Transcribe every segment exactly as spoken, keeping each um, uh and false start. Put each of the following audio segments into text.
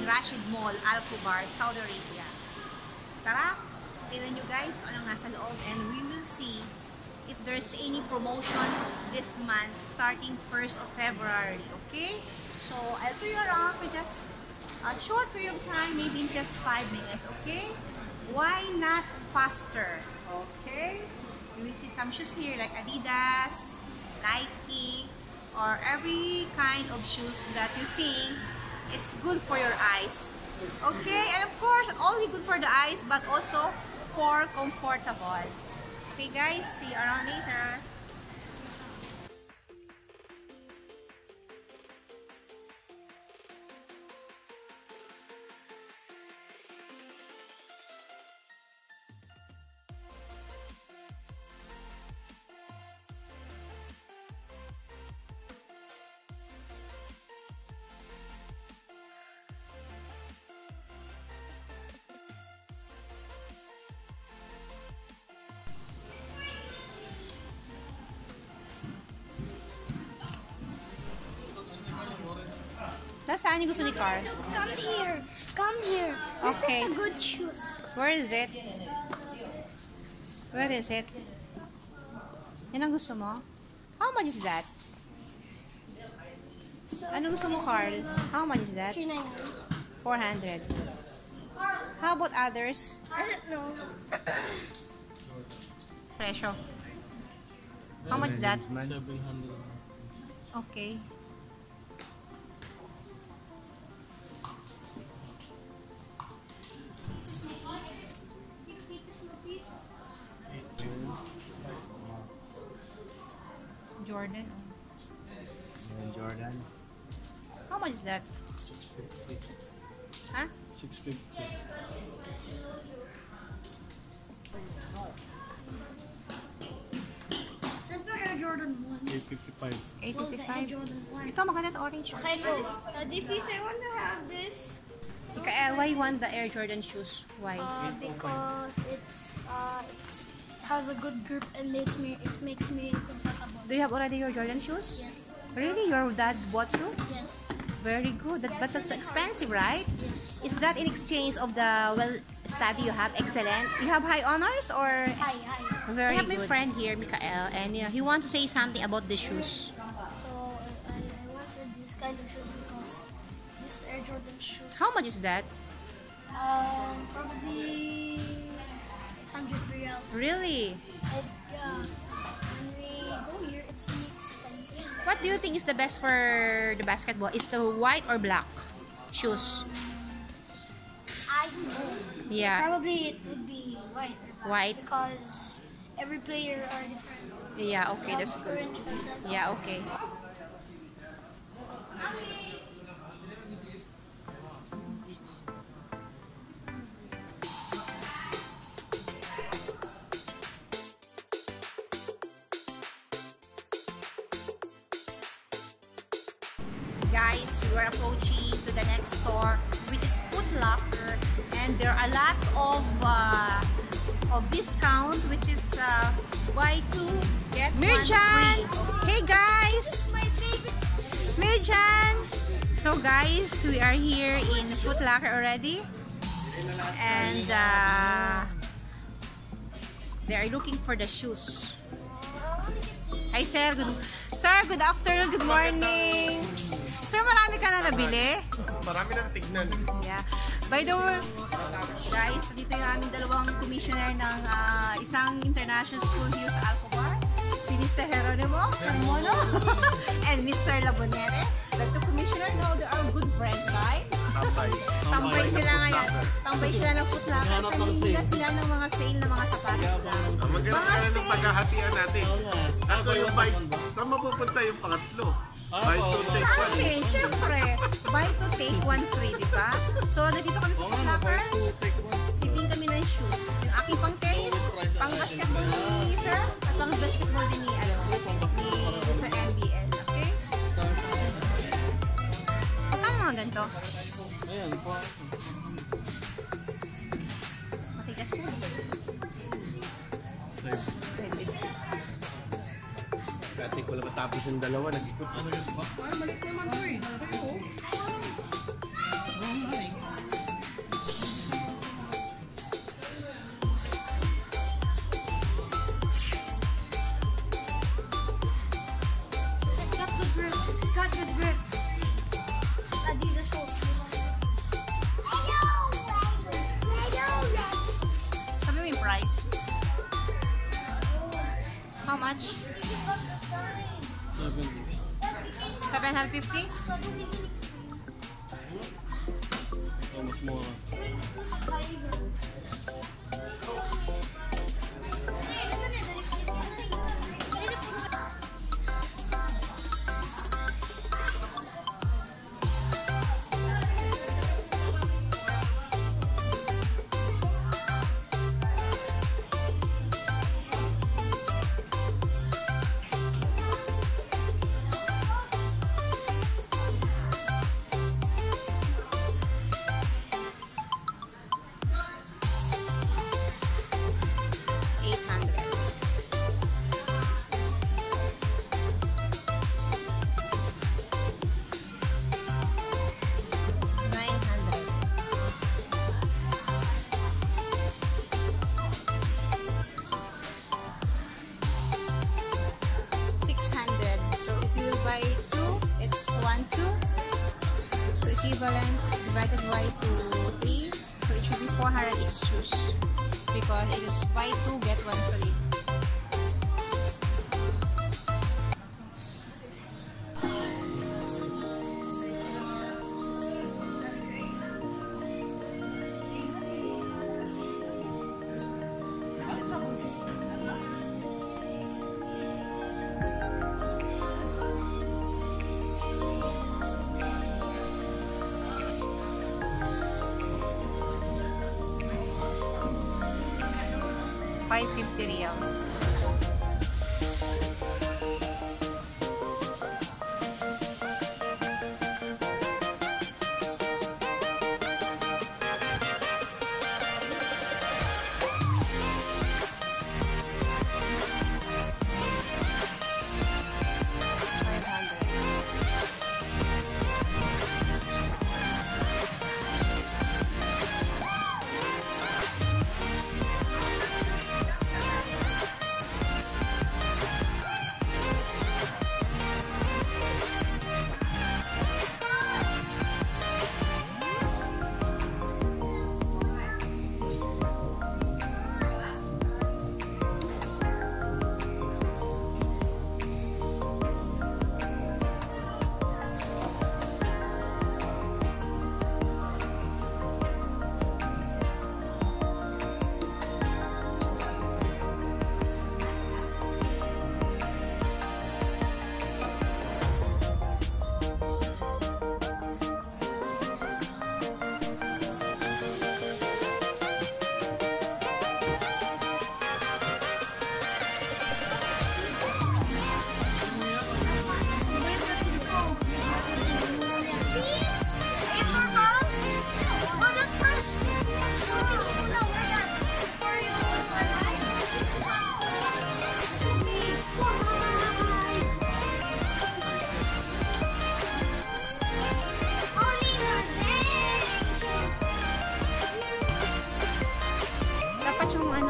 Rashid Mall, Al-Kubar, Saudi Arabia. Tara, tingnan nyo guys anong nasa loob and we will see if there's any promotion this month starting first of February, okay? So, I'll turn you around for just a short period of time, maybe in just five minutes, okay? Why not faster, okay? You will see some shoes here like Adidas, Nike, or every kind of shoes that you think is good for your eyes. Okay, and of course, only good for the eyes, but also for comfortable. Okay guys, see you around later. Nasaan yung gusto ni Car? Come here. Come here. This Okay. is a good shoes. Where is it? Where is it? Yan ang gusto mo? How much is that? So Anong gusto mo, Carl? How much is that? three ninety-nine. four hundred. How about others? I don't know. Presyo. How much is that? seven hundred. Okay. Jordan. Jordan. How much is that? six fifty. Huh? six fifty. Saan pa Air Jordan one? eight fifty-five. eight Well, the Air fifty-five. Jordan one. Ito, maganda to orange. Okay, guys. Uh, D P S, I want to have this. Ika, why you want the Air Jordan shoes? Why? Uh, because it's uh, it's has a good grip and makes me it makes me comfortable. Do you have already your Jordan shoes? Yes. Really? Your dad bought you? Yes. Very good. That, but it's expensive, right? Yes. Is that in exchange of the well study you have? Excellent. You have high honors or? Hi, hi. Very I have good. My friend here, Mikael, and uh, he wants to say something about the shoes. So I, I I wanted this kind of shoes because this Air Jordan shoes. How much is that? Um, probably eight hundred reals. Really? And, yeah, when we go here, it's really expensive. What do you think is the best for the basketball? Is the white or black shoes? I don't know. Yeah. Probably it would be white. or black White. Because every player are different. Yeah, okay, Some that's good. different choices. Yeah, okay. Guys, we are approaching to the next store, which is Foot Locker, and there are a lot of uh, of discount, which is uh, buy two get Mirjan. One free. Hey guys, My favorite. Mirjan. So guys, we are here in Foot Locker already, and uh, they are looking for the shoes. Hi sir, good sir, good afternoon, good morning. Sir, marami ka na nabili? Marami na tignan. Yeah. By the way, guys, dito yung aming dalawang commissioner ng uh, isang international school here sa Al-Kubar. Si Mister Geronimo Carmono and Mister Labonete. The two commissioner, now they are good friends, right? Tambay. Tambay sila ngayon. Tambay sila ng Foot Locker. Kanina sila ng mga sale ng mga sapatos. Ang maganda Mga sana ng sale. paghahatian natin. Kaso yung bike, saan mapupunta yung pangatlo? Buy two, take Sa one. akin, syempre, buy to take one free, di ba? So, nandito kami sa Foot Locker. Titing kami ng shoes. Yung aking pang tennis, pang basketball ni sir, at pang basketball din ni, ano, ni sa M B L. Okay? Saan mga ganito? Ayan po. Matigas mo. Dati ko lang matapos yung dalawa, nag-ikot. Ay, maliit naman to eh. It's got good grip. It's got good grip. It's Adidas shoes. Sabi mo yung price? How much? seven hundred fifty? So much more. eight hundred. nine hundred. six hundred. So if you will buy two, it's one two. So equivalent divided by two, three. So it should be four hundred each shoes. Because it is buy two, get one free. five fifty reals. five hundred. Dapat yung ano,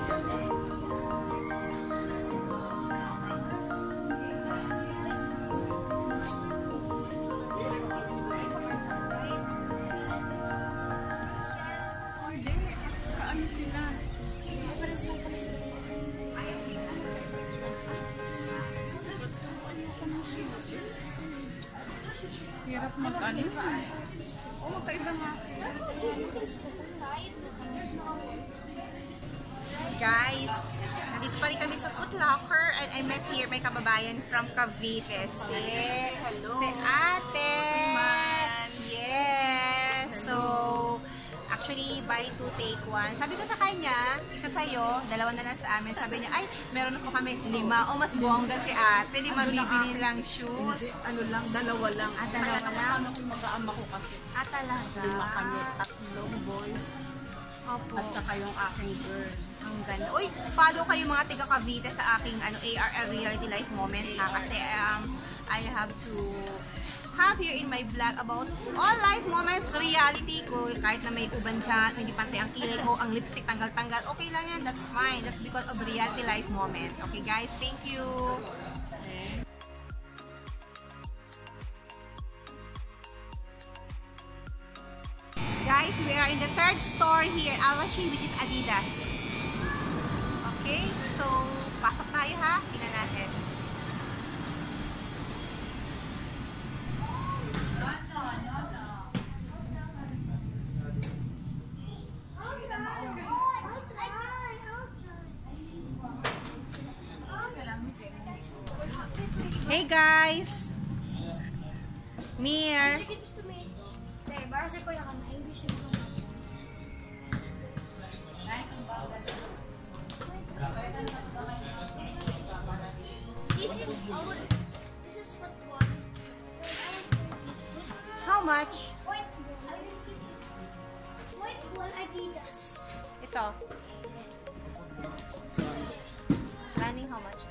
Hirap mag-ano. Oo, magkaiba nga sila. guys, nandito pa rin kami sa Foot Locker and I met here my kababayan from Cavite. Si, si Ate. Yes. So, actually, buy two, take one. Sabi ko sa kanya, isa sa'yo, dalawa na lang sa amin. Sabi niya, ay, meron po kami lima. O, mas bongga si ate. Lima bibili lang shoes. Ano lang, dalawa lang. Ah, dalawa lang. Ano kung mag-aama ko kasi. Ah, talaga. Lima kami, tatlong boys. Opo. At saka yung aking girl. Ang ganda. Uy, follow kayo mga tiga Cavite sa aking ano A R L Reality Life Moment ha. Kasi um, I have to have here in my vlog about all life moments, reality ko. Kahit na may uban dyan, hindi pantay ang kilay ko, ang lipstick tanggal-tanggal, okay lang yan, that's fine. That's because of reality life moment. Okay guys, thank you. Guys, we are in the third store here, Rashid, which is Adidas. Okay, so pasok tayo ha, tingnan natin. Hey guys! Mir! This is food. This is football. How much? White ball. White ball Adidas. Ito. Running how much?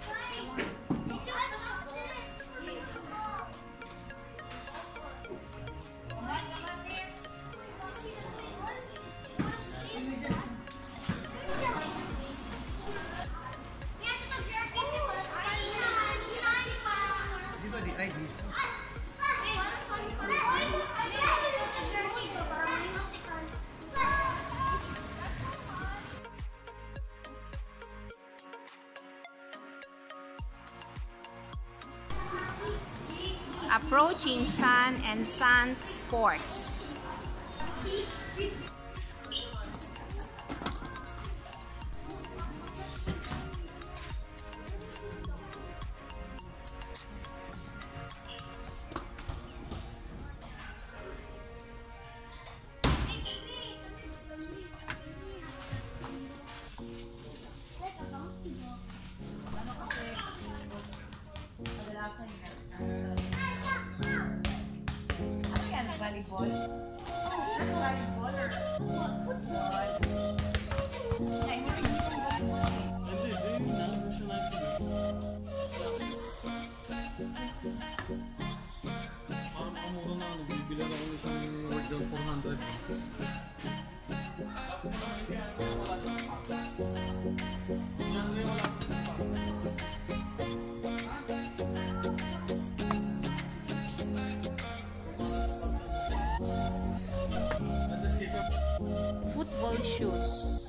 Approaching Sun and Sun Sports. Volleyball? Not volleyball or football? Ay, wala yung volleyball eh. Hindi, hindi. Nalabas siya natin. Parang pamura na. Nagbibilang ako ng isang worth down four hundred. Football shoes.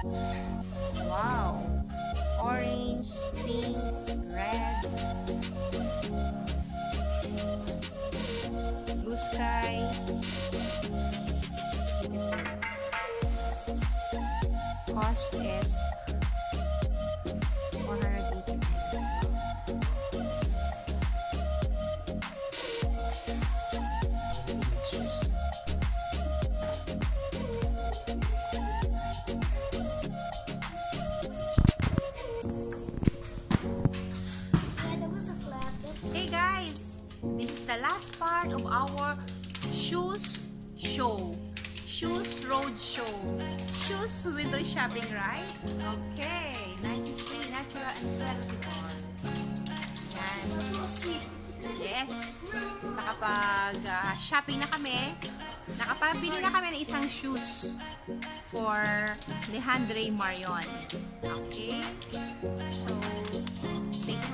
Wow. Orange, pink, red. Blue sky. Cost is four hundred eighty. Hey guys, this is the last part of our shoes show. Shoes road show. Shoes window shopping, right? Okay, ninety-three natural and flexible. Yan. Yes. Nakapag uh, shopping na kami. Nakapabili na kami ng isang shoes for Lehandre Marion. Okay? So, thank you